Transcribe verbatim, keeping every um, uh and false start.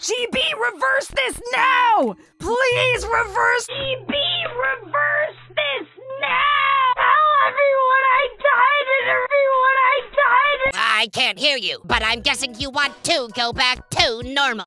G B, reverse this now! Please reverse. G B, reverse this now! Tell everyone I died and everyone I died. I can't hear you, but I'm guessing you want to go back to normal.